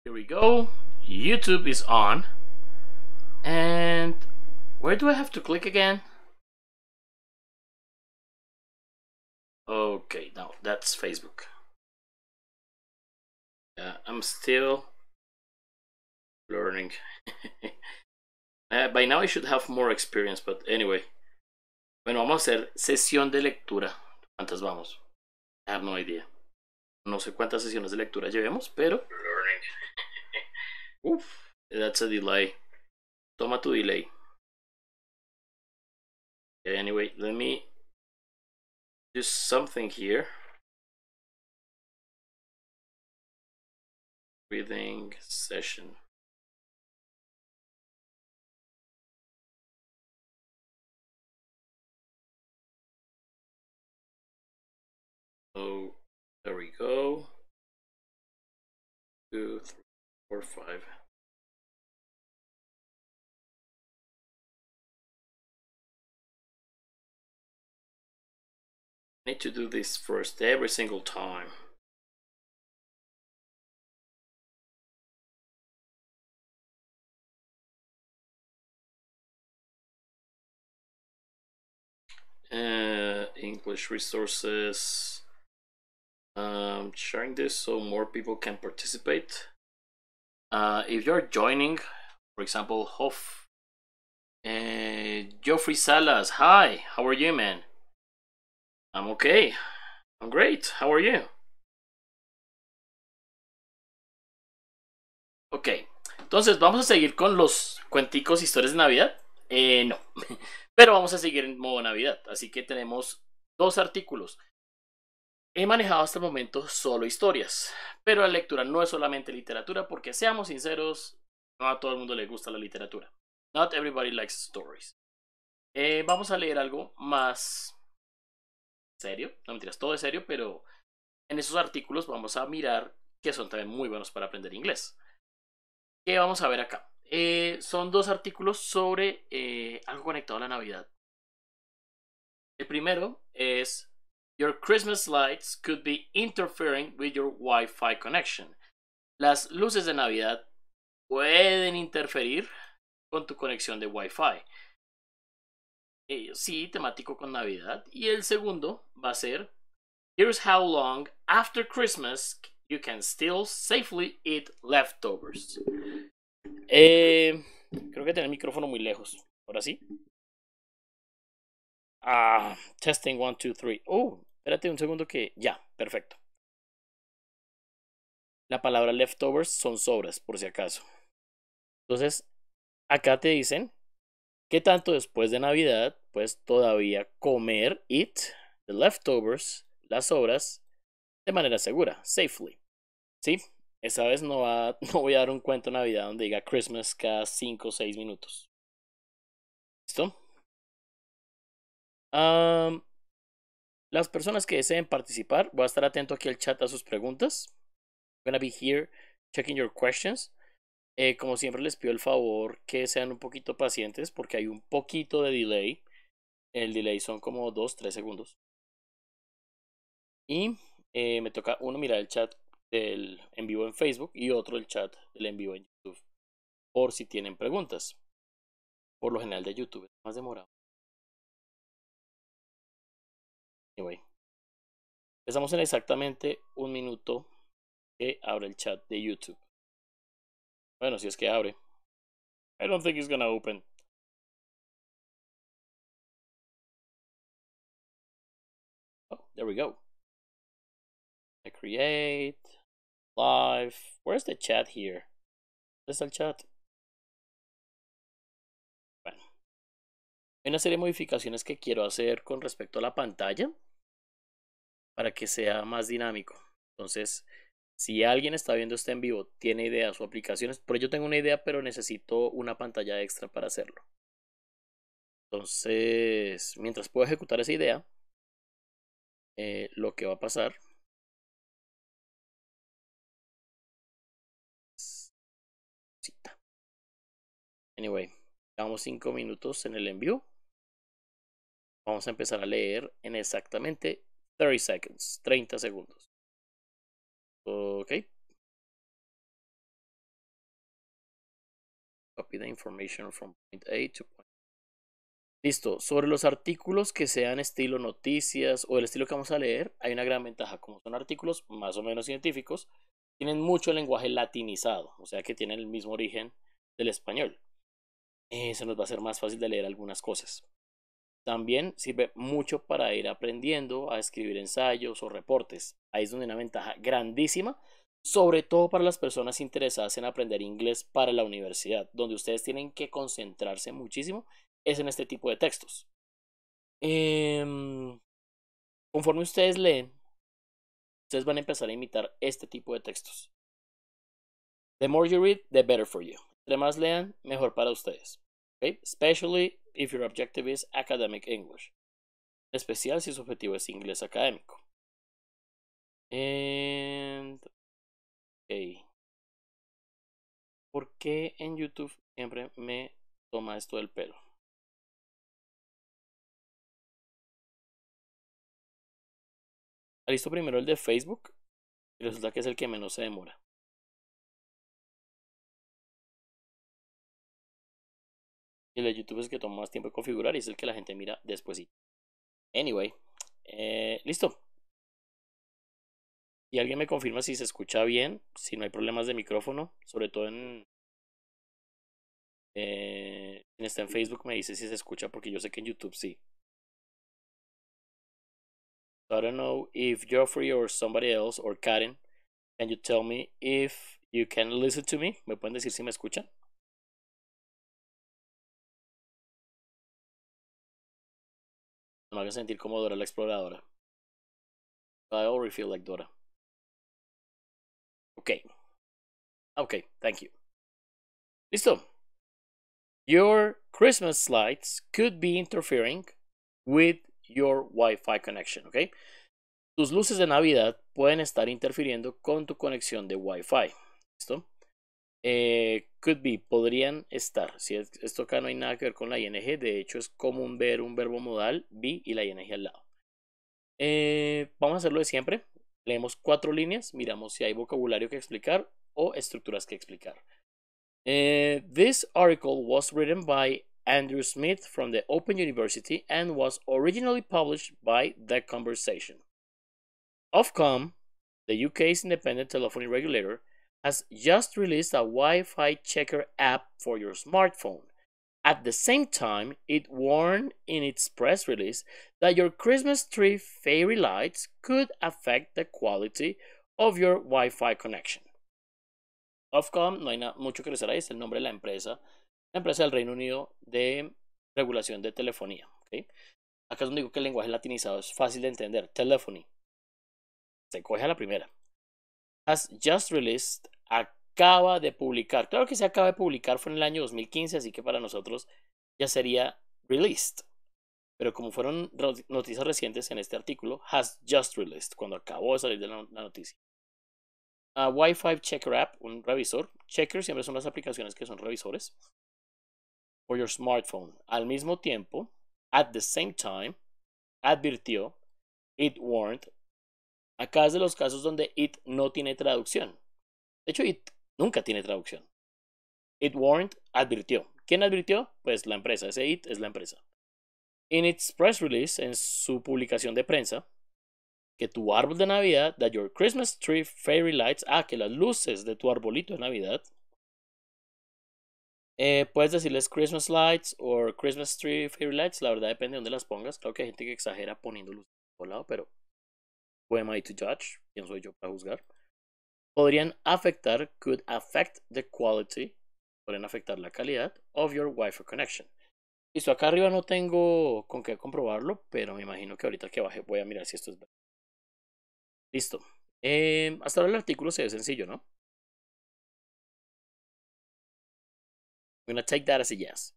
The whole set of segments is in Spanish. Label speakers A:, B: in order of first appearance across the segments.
A: Here we go. YouTube is on. And where do I have to click again? Okay, now that's Facebook. I'm still learning. By now I should have more experience, but anyway. Bueno, vamos a hacer sesión de lectura. ¿Cuántas vamos? I have no idea. No sé cuántas sesiones de lectura llevemos, pero learning. Uf, that's a delay. Toma tu delay. Okay, anyway, let me do something here. Reading session. So there we go. 2, 3, 4, 5. I need to do this first every single time. English resources. Sharing this so more people can participate. If you're joining, for example, Hoff, Geoffrey Salas, hi, how are you, man? I'm okay. I'm great. How are you? Ok, entonces vamos a seguir con los cuenticos historias de Navidad. No, pero vamos a seguir en modo Navidad. Así que tenemos dos artículos. He manejado hasta el momento solo historias, pero la lectura no es solamente literatura, porque seamos sinceros, no a todo el mundo le gusta la literatura. Not everybody likes stories. Vamos a leer algo más serio, no mentiras, todo es serio, pero en esos artículos vamos a mirar que son también muy buenos para aprender inglés. ¿Qué vamos a ver acá? Son dos artículos sobre algo conectado a la Navidad. El primero es Your Christmas lights could be interfering with your Wi-Fi connection. Las luces de Navidad pueden interferir con tu conexión de Wi-Fi. Sí, temático con Navidad. Y el segundo va a ser Here's how long after Christmas you can still safely eat leftovers. Creo que tengo el micrófono muy lejos. Ahora sí. Testing 1, 2, 3. Espérate un segundo que... Ya, perfecto. La palabra leftovers son sobras, por si acaso. Entonces, acá te dicen que tanto después de Navidad, pues todavía comer, eat, the leftovers, las sobras, de manera segura, safely. ¿Sí? Esa vez no voy a dar un cuento de Navidad donde diga Christmas cada 5 o 6 minutos. ¿Listo? Las personas que deseen participar, voy a estar atento aquí al chat a sus preguntas. I'm gonna be here checking your questions. Como siempre les pido el favor que sean un poquito pacientes porque hay un poquito de delay. El delay son como 2-3 segundos. Y me toca uno mirar el chat del en vivo en Facebook y otro el chat del en vivo en YouTube. Por si tienen preguntas. Por lo general de YouTube es más demorado. Anyway. Empezamos en exactamente un minuto que abre el chat de YouTube. Bueno, si es que abre. I don't think it's gonna open. Oh, there we go. I create live. Where's the chat here? ¿Dónde está el chat? Bueno, hay una serie de modificaciones que quiero hacer con respecto a la pantalla para que sea más dinámico. Entonces, si alguien está viendo este en vivo, tiene ideas o aplicaciones, por ello tengo una idea, pero necesito una pantalla extra para hacerlo. Entonces, mientras puedo ejecutar esa idea, lo que va a pasar anyway, llevamos 5 minutos en el envío. Vamos a empezar a leer en exactamente 30 seconds, 30 segundos. Ok. copy the information from point A to point B. Listo. Sobre los artículos que sean estilo noticias o el estilo que vamos a leer, hay una gran ventaja. Como son artículos más o menos científicos, tienen mucho lenguaje latinizado, o sea que tienen el mismo origen del español. Se nos va a hacer más fácil de leer algunas cosas. También sirve mucho para ir aprendiendo a escribir ensayos o reportes. Ahí es donde hay una ventaja grandísima, sobre todo para las personas interesadas en aprender inglés para la universidad, donde ustedes tienen que concentrarse muchísimo, es en este tipo de textos. Conforme ustedes leen, ustedes van a empezar a imitar este tipo de textos. The more you read, the better for you. Entre más lean, mejor para ustedes. Okay? Especially if your objective is academic English. En especial si su objetivo es inglés académico. Okay. ¿Por qué en YouTube siempre me toma esto del pelo? Listo primero el de Facebook y resulta que es el que menos se demora. Y el de YouTube es el que toma más tiempo de configurar y es el que la gente mira después. Anyway, listo. Y alguien me confirma si se escucha bien, si no hay problemas de micrófono, sobre todo quien está en Facebook me dice si se escucha porque yo sé que en YouTube sí. So I don't know if Geoffrey or somebody else or Karen, can you tell me if you can listen to me? ¿Me pueden decir si me escuchan? No me hagan sentir como Dora la exploradora. I already feel like Dora. Okay. Okay, thank you. Listo. Your Christmas lights could be interfering with your Wi-Fi connection, ¿ok? Tus luces de Navidad pueden estar interfiriendo con tu conexión de Wi-Fi, ¿listo? Could be, podrían estar. Si esto acá no hay nada que ver con la ing, de hecho es común ver un verbo modal, be y la ing al lado. Vamos a hacerlo de siempre. Leemos 4 líneas, miramos si hay vocabulario que explicar o estructuras que explicar. This article was written by Andrew Smith from the Open University and was originally published by The Conversation. Ofcom, the UK's independent telephony regulator, has just released a Wi-Fi checker app for your smartphone. At the same time, it warned in its press release that your Christmas tree fairy lights could affect the quality of your Wi-Fi connection. Ofcom, no hay mucho que decir ahí, es el nombre de la empresa del Reino Unido de regulación de telefonía. ¿Okay? Acá es donde digo que el lenguaje latinizado es fácil de entender. Telephony. Se coge a la primera. Has just released, acaba de publicar. Claro que se acaba de publicar, fue en el año 2015, así que para nosotros ya sería released. Pero como fueron noticias recientes en este artículo, has just released, cuando acabó de salir de la noticia. Wi-Fi Checker App, un revisor. Checker siempre son las aplicaciones que son revisores. For your smartphone. Al mismo tiempo, at the same time, advirtió, it warned. Acá es de los casos donde it no tiene traducción. De hecho, it nunca tiene traducción. It warned, advirtió. ¿Quién advirtió? Pues la empresa. Ese it es la empresa. In its press release, en su publicación de prensa, que tu árbol de Navidad, that your Christmas tree fairy lights, que las luces de tu arbolito de Navidad, puedes decirles Christmas lights o Christmas tree fairy lights, la verdad depende de dónde las pongas. Claro que hay gente que exagera poniendo luces por lado, pero who am I to judge? ¿Quién soy yo para juzgar? Podrían afectar, could affect the quality, podrían afectar la calidad of your Wi-Fi connection. Listo, acá arriba no tengo con qué comprobarlo, pero me imagino que ahorita que baje voy a mirar si esto es verdad. Listo. Hasta ahora el artículo se ve sencillo, ¿no? I'm gonna take that as a yes.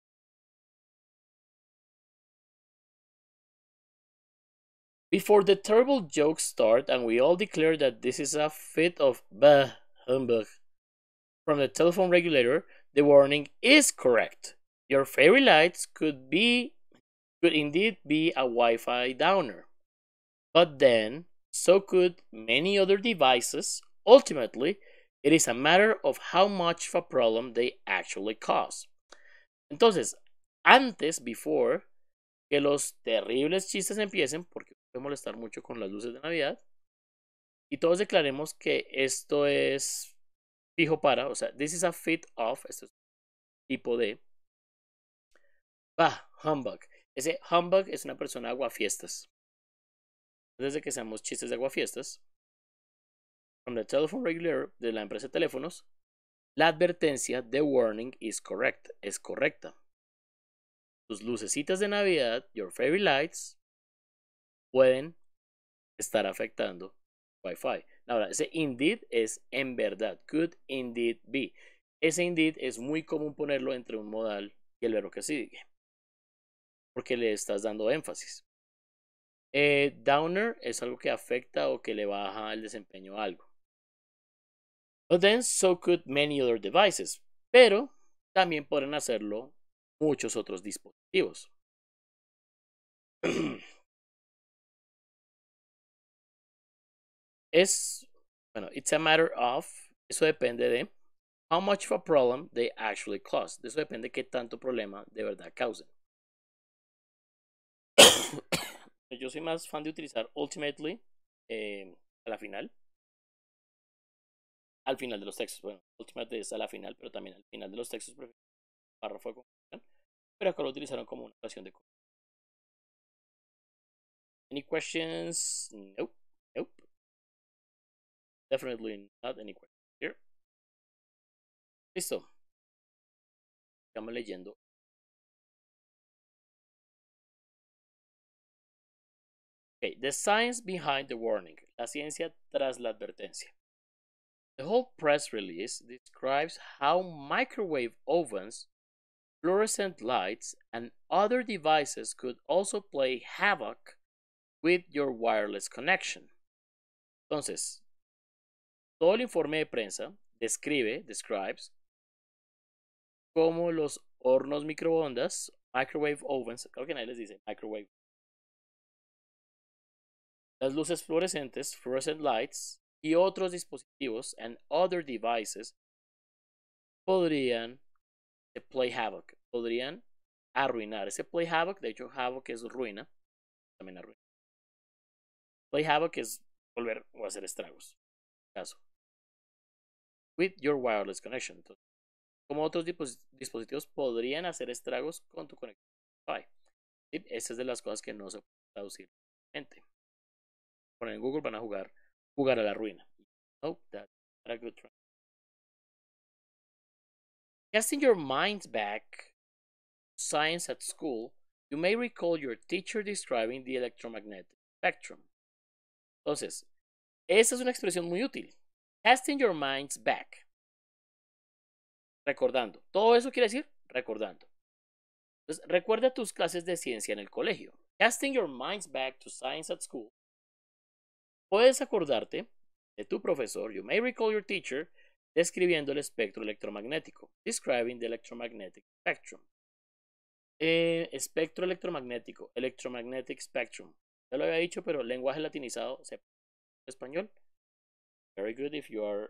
A: Before the terrible jokes start and we all declare that this is a fit of humbug from the telephone regulator, the warning is correct. Your fairy lights could indeed be a Wi-Fi downer. But then, so could many other devices. Ultimately, It is a matter of how much of a problem they actually cause. Entonces, antes, before que los terribles chistes empiecen, porque puede molestar mucho con las luces de Navidad, y todos declaremos que esto es fijo para, o sea, this is a fit of, esto es tipo de, humbug. Ese humbug es una persona aguafiestas. Desde que seamos chistes de aguafiestas, from the telephone regulator de la empresa de teléfonos, la advertencia, the warning is correct, es correcta. Tus lucecitas de Navidad, your fairy lights, pueden estar afectando Wi-Fi. Ahora, ese indeed es en verdad, could indeed be. Ese indeed es muy común ponerlo entre un modal y el verbo que sigue, porque le estás dando énfasis. Downer es algo que afecta o que le baja el desempeño a algo. But then so could many other devices. Pero también pueden hacerlo muchos otros dispositivos. It's a matter of, eso depende de how much of a problem they actually cause. De eso depende de qué tanto problema de verdad causen. Yo soy más fan de utilizar ultimately a la final. Al final de los textos. Bueno, ultimately es a la final, pero también al final de los textos prefiero un párrafo de conclusión. Pero acá lo utilizaron como una oración de conclusión. Any questions? Nope. Nope. Definitely not any questions here. Listo. Estamos leyendo. Okay, the science behind the warning. La ciencia tras la advertencia. The whole press release describes how microwave ovens, fluorescent lights, and other devices could also play havoc with your wireless connection. Entonces, todo el informe de prensa describes cómo los hornos microondas, microwave ovens, creo que nadie les dice microwave, las luces fluorescentes, fluorescent lights, y otros dispositivos, and other devices, podrían play havoc, podrían arruinar. Ese play havoc, de hecho, havoc es ruina, también arruina. Play havoc es volver o hacer estragos. Caso. With your wireless connection. Entonces, como otros dispositivos podrían hacer estragos con tu conexión Wi-Fi. ¿Sí? Esa es de las cosas que no se puede traducir. Poner en Google van a jugar a la ruina. Oh, that's not a good try. Casting your minds back to science at school, you may recall your teacher describing the electromagnetic spectrum. Entonces, esa es una expresión muy útil. Casting your minds back. Recordando. Todo eso quiere decir recordando. Entonces, recuerda tus clases de ciencia en el colegio. Casting your minds back to science at school. Puedes acordarte de tu profesor. You may recall your teacher describiendo el espectro electromagnético. Describing the electromagnetic spectrum. Espectro electromagnético. Electromagnetic spectrum. Ya lo había dicho, pero lenguaje latinizado. Español. Very good if you are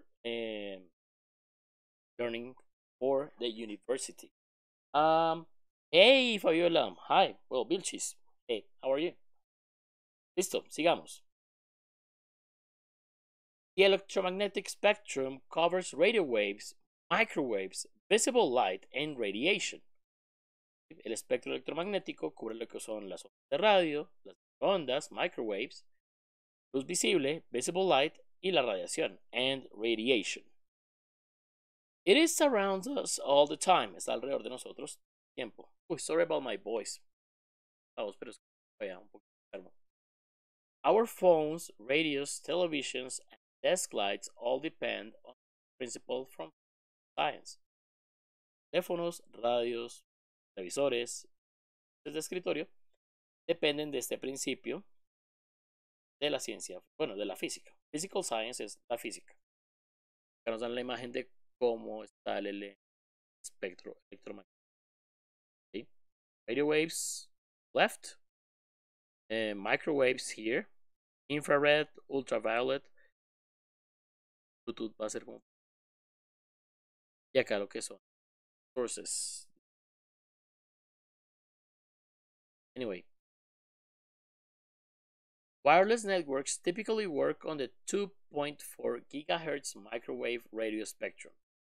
A: learning for the university. Hey, Fabiola. Hi. Well, Vilchis. Hey, how are you? Listo, sigamos. The electromagnetic spectrum covers radio waves, microwaves, visible light, and radiation. El espectro electromagnético cubre lo que son las ondas de radio, las ondas, microwaves, luz visible, visible light, y la radiación, and radiation. It is around us all the time. Está alrededor de nosotros tiempo. Uy, sorry about my voice. Vamos, pero es un poco enfermo. Our phones, radios, televisions, and desk lights all depend on the principle from science. Teléfonos, radios, televisores, de escritorio dependen de este principio de la ciencia, bueno, de la física. Physical science es la física. Acá nos dan la imagen de cómo está el espectro electromagnético. ¿Sí? Radio waves left, microwaves here, infrared, ultraviolet. Bluetooth va a ser como Y acá lo que son sources. Anyway. Wireless networks typically work on the 2.4 GHz microwave radio spectrum.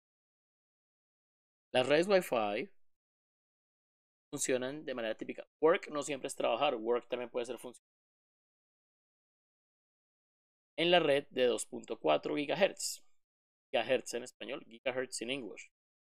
A: Las redes Wi-Fi funcionan de manera típica. Work no siempre es trabajar, work también puede ser funcionar. En la red de 2.4 GHz. GHz en español, gigahertz in English.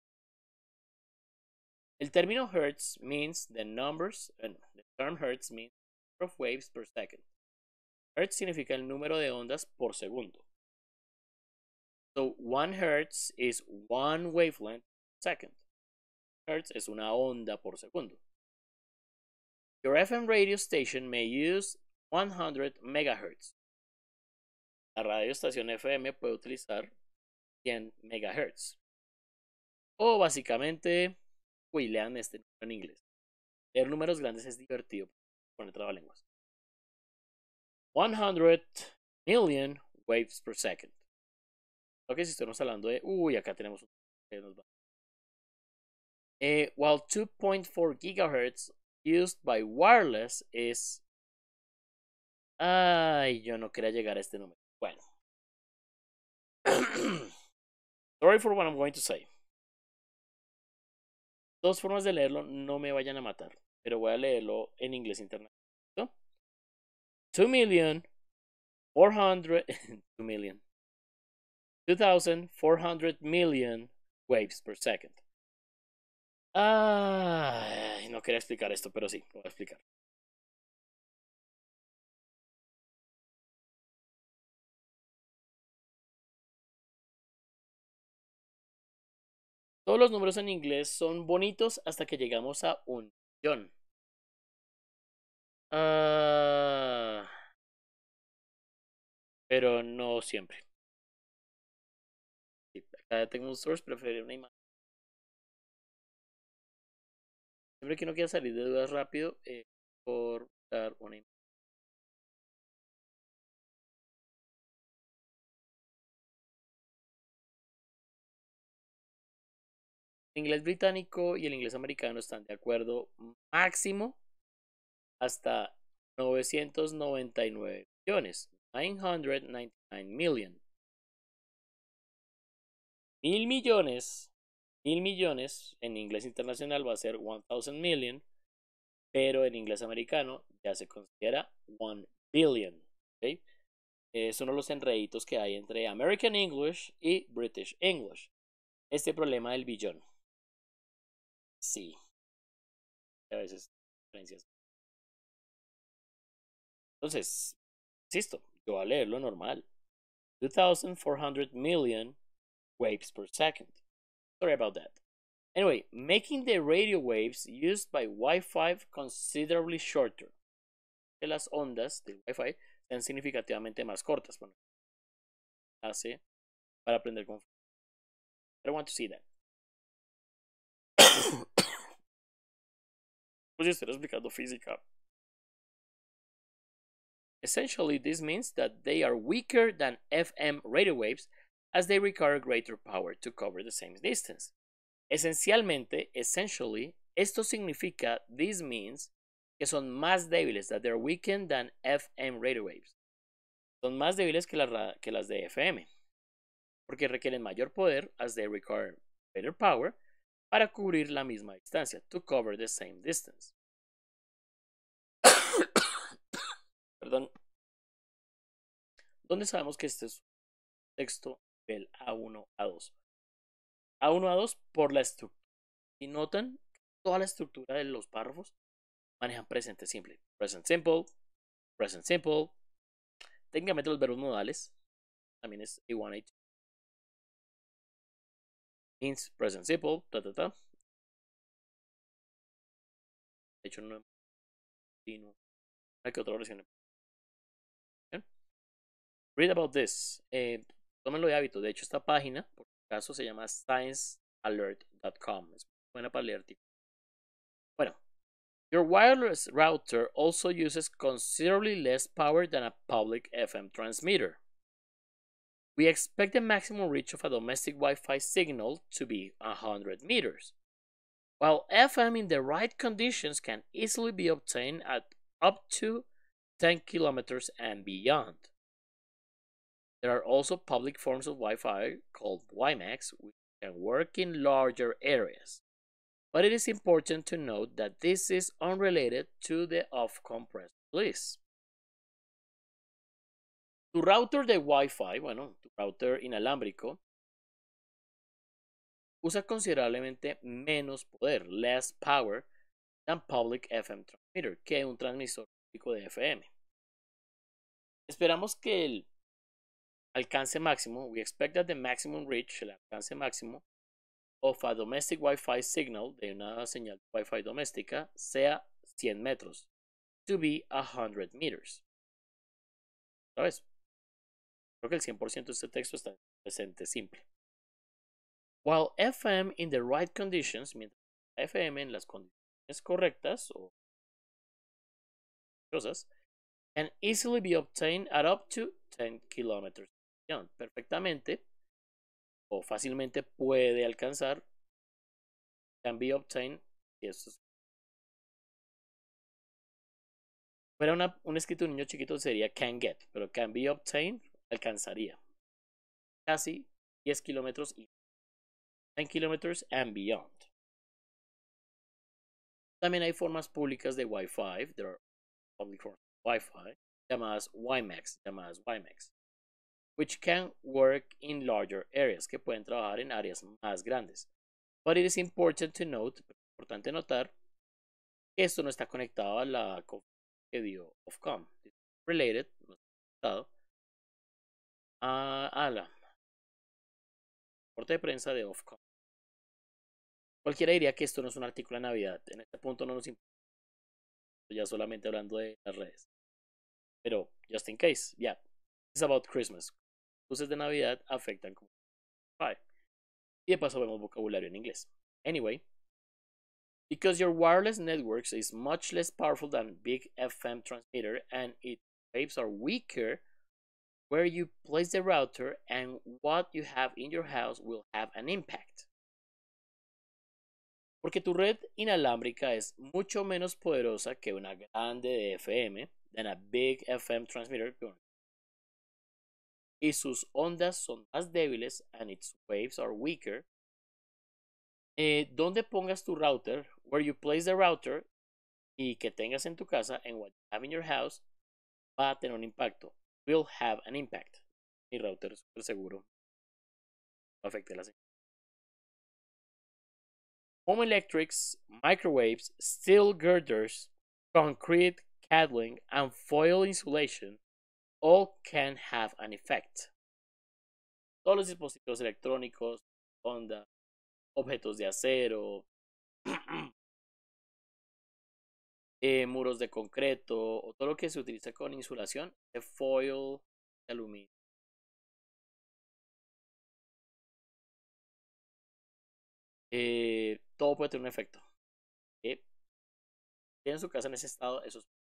A: El término hertz means the numbers, the term hertz means number of waves per second. Hertz significa el número de ondas por segundo. So 1 hertz is 1 wavelength per second. Hertz es una onda por segundo. Your FM radio station may use 100 megahertz. La radio estación FM puede utilizar 100 megahertz. O básicamente, lean este número en inglés. Leer números grandes es divertido. Poner trabalenguas. 100 million waves per second. Ok, si estamos hablando de... acá tenemos un... while 2.4 gigahertz used by wireless is... Ay, yo no quería llegar a este número. Bueno. Sorry for what I'm going to say. Dos formas de leerlo, no me vayan a matar, pero voy a leerlo en inglés internacional. 2,400 million waves per second. Ay, no quería explicar esto, pero sí, lo voy a explicar. Todos los números en inglés son bonitos hasta que llegamos a 1 millón. Pero no siempre. Acá tengo un source, prefiero una imagen. Siempre que uno quiera salir de dudas rápido, por dar una imagen. El inglés británico y el inglés americano están de acuerdo máximo hasta 999 millones. 999 million. 1.000 millones en inglés internacional va a ser 1,000 million, pero en inglés americano ya se considera 1 billion. ¿Okay? Es uno de los enreditos que hay entre American English y British English. Este problema del billón. Sí. A veces diferencias. Entonces, insisto, yo voy a leerlo normal. 2,400 million waves per second. Sorry about that. Anyway, making the radio waves used by Wi-Fi considerably shorter. Que las ondas del Wi-Fi sean significativamente más cortas. Bueno, hace para aprender con... I don't want to see that. Pues estoy explicando física. Essentially, this means that they are weaker than FM radio waves as they require greater power to cover the same distance. Esencialmente, esto significa, this means, que son más débiles, that they're weakened than FM radio waves. Son más débiles que las de FM, porque requieren mayor poder as they require better power para cubrir la misma distancia, to cover the same distance. Perdón. ¿Dónde sabemos que este es un texto del A1, A2? A1, A2 por la estructura. Si notan, toda la estructura de los párrafos manejan presente simple. Present simple, present simple. Técnicamente los verbos modales también es A1, A2. Means present simple, De hecho, no hay que otra oración. Read about this. Tómenlo de hábito. De hecho, esta página, por caso, se llama sciencealert.com. Es buena para leer. Bueno, your wireless router also uses considerably less power than a public FM transmitter. We expect the maximum reach of a domestic Wi-Fi signal to be 100 meters, while FM in the right conditions can easily be obtained at up to 10 kilometers and beyond. There are also public forms of Wi-Fi called WiMAX which can work in larger areas, but it is important to note that this is unrelated to the Ofcom press release. Tu router de Wi-Fi, bueno, tu router inalámbrico, usa considerablemente menos poder, less power, than public FM transmitter, que un transmisor público de FM. Esperamos que el alcance máximo, we expect that the maximum reach, el alcance máximo of a domestic Wi-Fi signal, de una señal Wi-Fi doméstica, sea 100 metros, to be 100 meters. ¿Sabes? Creo que el 100% de este texto está presente simple. While FM in the right conditions, mientras FM en las condiciones correctas o cosas, can easily be obtained at up to 10 kilometers. Perfectamente o fácilmente puede alcanzar, can be obtained, y esto es, fuera un escrito de un niño chiquito sería can get, pero can be obtained alcanzaría casi 10 kilómetros y 10 kilometers and beyond. También hay formas públicas de Wi-Fi, there are public forms of Wi-Fi, llamadas WiMAX, which can work in larger areas, que pueden trabajar en áreas más grandes. But it is important to note, importante notar, que esto no está conectado a la conferencia que dio Ofcom. Related, no está conectado a la reporte de prensa de Ofcom. Cualquiera diría que esto no es un artículo de Navidad. En este punto no nos importa, ya solamente hablando de las redes. Pero, just in case, yeah, it's about Christmas. Luces de Navidad afectan como Wi-Fi. Y de paso vemos vocabulario en inglés. Anyway, because your wireless networks is much less powerful than big FM transmitter and its waves are weaker, where you place the router and what you have in your house will have an impact. Porque tu red inalámbrica es mucho menos poderosa que una grande de FM, than a big FM transmitter, y sus ondas son más débiles and its waves are weaker. Donde pongas tu router, where you place the router, y que tengas en tu casa, and what you have in your house, va a tener un impacto. Will have an impact. Mi router es súper seguro. No afecte la señal. Home electrics, microwaves, steel girders, concrete cabling, and foil insulation all can have an effect. Todos los dispositivos electrónicos, ondas, objetos de acero, muros de concreto o todo lo que se utiliza con insulación, de foil, de aluminio. Todo puede tener un efecto. Tienen su casa en ese estado, eso es.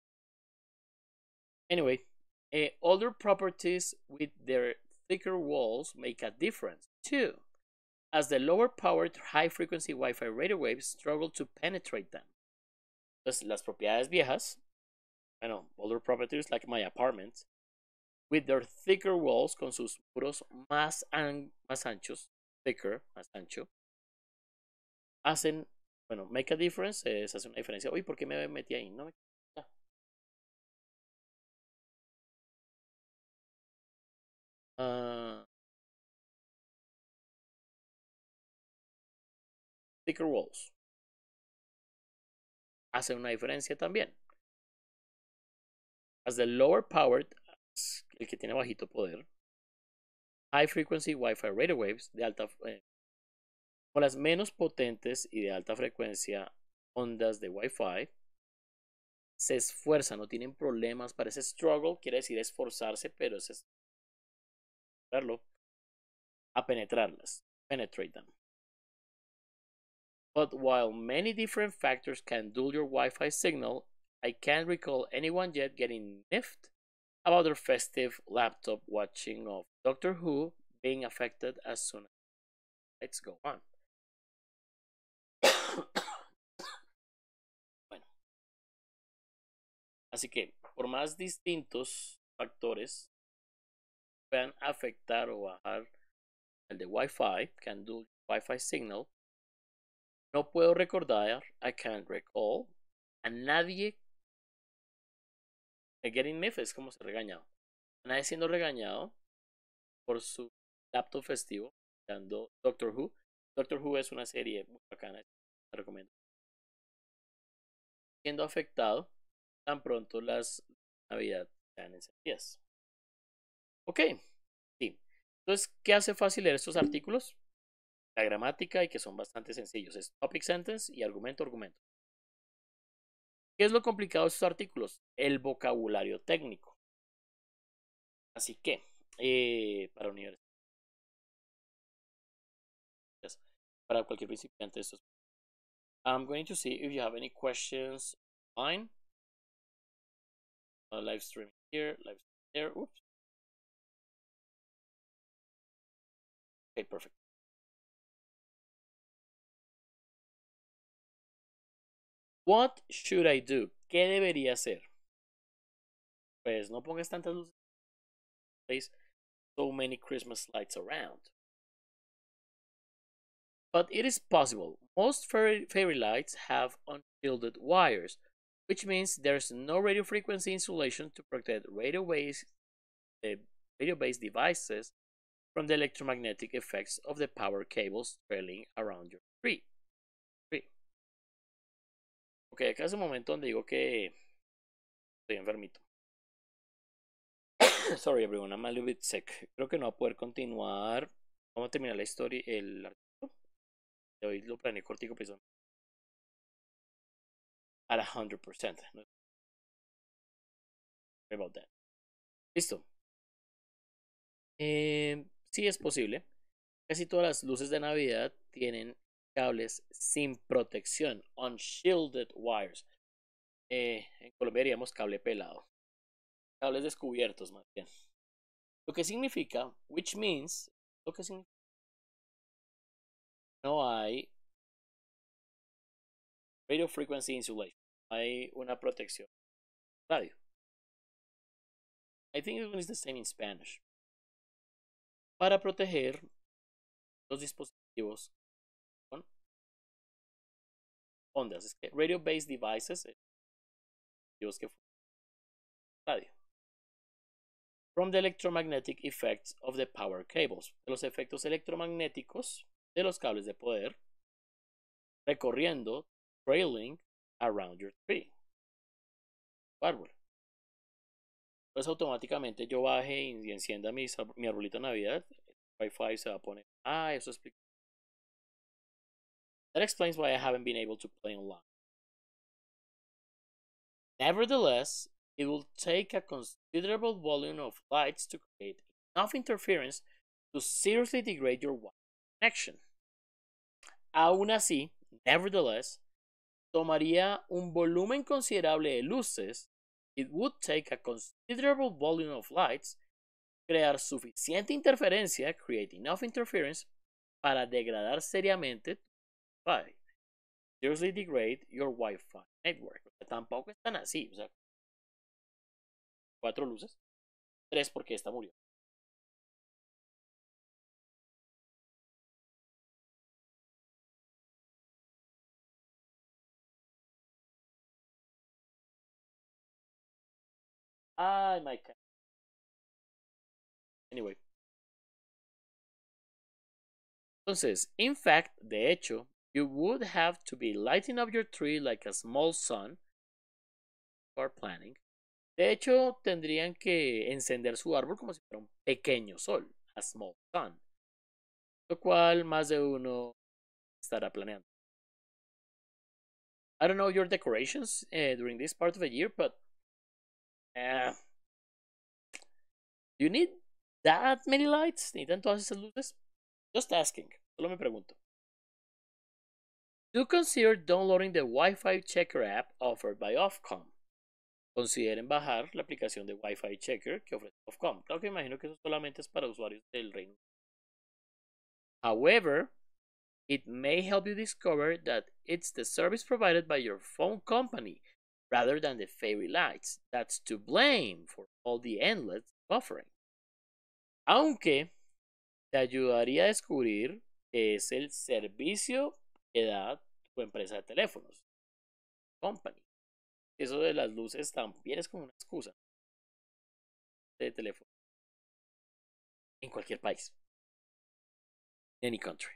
A: Anyway, older properties with their thicker walls make a difference too, as the lower powered high frequency Wi-Fi radio waves struggle to penetrate them. Entonces, las propiedades viejas, bueno, older properties like my apartment, with their thicker walls, con sus muros más anchos, thicker, más ancho, hacen, bueno, make a difference, se hace una diferencia. Uy, ¿por qué me metí ahí? No me... thicker walls hace una diferencia también. As the lower powered, el que tiene bajito poder, high frequency Wi-Fi radio waves de alta, o las menos potentes y de alta frecuencia ondas de Wi-Fi se esfuerzan, no tienen problemas para ese struggle, quiere decir esforzarse, pero es verlo, a penetrarlas, penetrate them. But while many different factors can dull your Wi-Fi signal, I can't recall anyone yet getting niffed about their festive laptop watching of Doctor Who being affected as soon as lights go on. Bueno, así que por más distintos factores puedan afectar o bajar el de Wi-Fi, can do Wi-Fi signal, no puedo recordar, I can't recall, a nadie getting miffed, es como se regañado. A nadie siendo regañado por su laptop festivo, dando Doctor Who. Doctor Who es una serie muy bacana, te recomiendo. Siendo afectado tan pronto las Navidad sean encendidas. Ok, sí. Entonces, ¿qué hace fácil leer estos artículos? La gramática y que son bastante sencillos. Es topic sentence y argumento, argumento. ¿Qué es lo complicado de estos artículos? El vocabulario técnico. Así que, para universidades, para cualquier principiante, esto es. I'm going to see if you have any questions online. Live stream here, live stream there. Oops. Okay, perfect. What should I do? ¿Qué debería hacer? Pues no pongas tantas luces. There's so many Christmas lights around. But it is possible. Most fairy lights have unshielded wires, which means there's no radio frequency insulation to protect radio-based devices from the electromagnetic effects of the power cables trailing around your tree. Ok, acá es el momento donde digo que estoy enfermito. Sorry everyone, I'm a little bit sick. Creo que no va a poder continuar. Vamos a terminar la historia, el artículo. De hoy lo planeé cortico, pero at 100%. No about that. Listo. Sí es posible. Casi todas las luces de Navidad tienen cables sin protección, unshielded wires. En Colombia diríamos cable pelado. Cables descubiertos, más bien. Lo que significa, which means, lo que significa, no hay radio frequency insulation. Hay una protección. Radio. I think it is the same in Spanish. Para proteger los dispositivos con ondas. Es que radio-based devices, dispositivos que radio. From the electromagnetic effects of the power cables. De los efectos electromagnéticos de los cables de poder recorriendo, trailing around your tree. Árbol. Pues automáticamente yo baje y encienda mi arbolito de Navidad. El Wi-Fi se va a poner. Ah, eso explica. That explains why I haven't been able to play online. Nevertheless, it will take a considerable volume of lights to create enough interference to seriously degrade your Wi-Fi connection. Aún así, nevertheless, tomaría un volumen considerable de luces. It would take a considerable volume of lights, crear suficiente interferencia, create enough interference, para degradar seriamente tu Wi-Fi. Seriously degrade your Wi-Fi network. Tampoco es tan así. O sea, 4 luces. 3 porque esta murió. Ay, my cat. Anyway. Entonces, in fact, de hecho, you would have to be lighting up your tree like a small sun for planning. De hecho, tendrían que encender su árbol como si fuera un pequeño sol, a small sun. Lo cual más de uno estará planeando. I don't know your decorations during this part of the year, but do you need that many lights? ¿Necesitan todas esas luces? Just asking. Solo me pregunto. Do consider downloading the Wi-Fi Checker app offered by Ofcom. consideren bajar la aplicación de Wi-Fi Checker que ofrece Ofcom. Claro que imagino que eso solamente es para usuarios del Reino Unido. However, it may help you discover that it's the service provided by your phone company rather than the fairy lights that's to blame for all the endless buffering. Aunque te ayudaría a descubrir que es el servicio que da tu empresa de teléfonos, company. Eso de las luces también es como una excusa de teléfono en cualquier país, any country.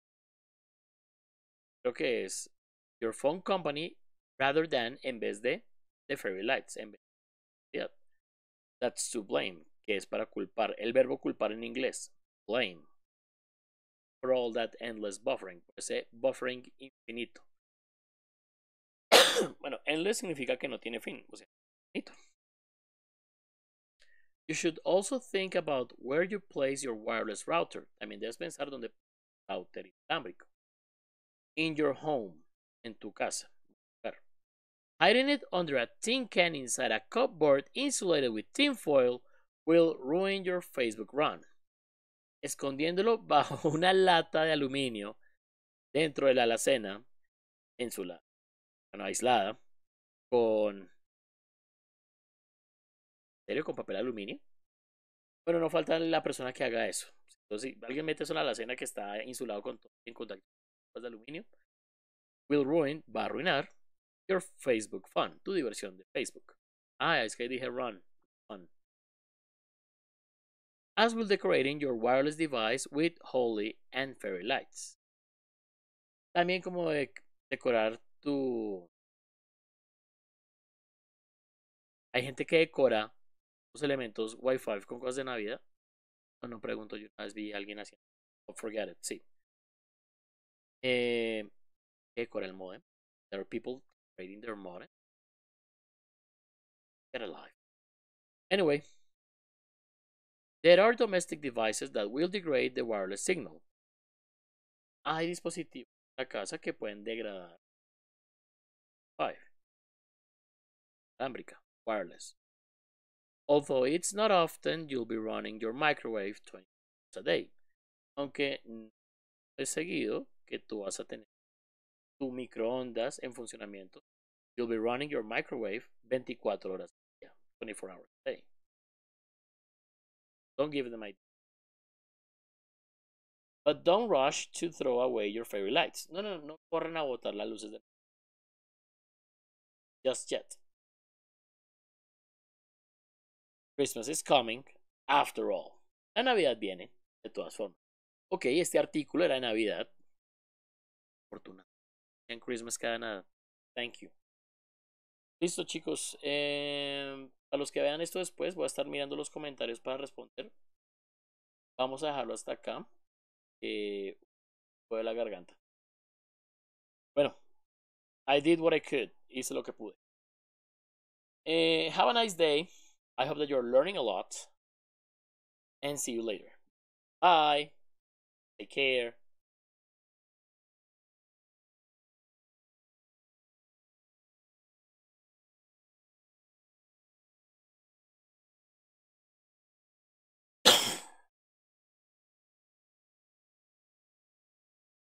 A: Creo que es your phone company rather than en vez de the fairy lights, en vez de that's to blame, que es para culpar, el verbo culpar en inglés, blame, for all that endless buffering, por ese buffering infinito. Bueno, endless significa que no tiene fin, o sea, infinito. You should also think about where you place your wireless router. También debes pensar dónde router inalámbrico. In your home, en tu casa. Hiding it under a tin can inside a cupboard insulated with tin foil will ruin your Facebook run. Escondiéndolo bajo una lata de aluminio dentro de la alacena, en su lado, bueno, aislada, con... ¿En serio? ¿Con papel aluminio? Bueno, no falta la persona que haga eso. Entonces, si alguien mete eso en la alacena que está insulado con todo, en contacto con de aluminio, will ruin, va a arruinar your Facebook fun, tu diversión de Facebook. Ah, es que dije run, fun. As will decorating your wireless device with holy and fairy lights. También como decorar tu... Hay gente que decora los elementos Wi-Fi con cosas de Navidad. No pregunto, yo una vez vi a alguien haciendo. Oh, forget it, sí. Decora el modem. There are people creating their modem. Get alive. Anyway, there are domestic devices that will degrade the wireless signal. Hay dispositivos en la casa que pueden degradar Wi-Fi. Alámbrica, wireless. Although it's not often you'll be running your microwave 20 hours a day. Aunque no es seguido que tú vas a tener tu microondas en funcionamiento. You'll be running your microwave 24 horas al día, 24 hours a day. Don't give them ideas. But don't rush to throw away your fairy lights. No corren a botar las luces de just yet. Christmas is coming, after all. La Navidad viene, de todas formas. Ok, este artículo era de Navidad. Fortuna. En Christmas cada nada. Thank you. Listo, chicos. A los que vean esto después, voy a estar mirando los comentarios para responder. Vamos a dejarlo hasta acá. Fue de la garganta. Bueno, I did what I could. Hice lo que pude. Have a nice day. I hope that you're learning a lot. And see you later. Bye. Take care.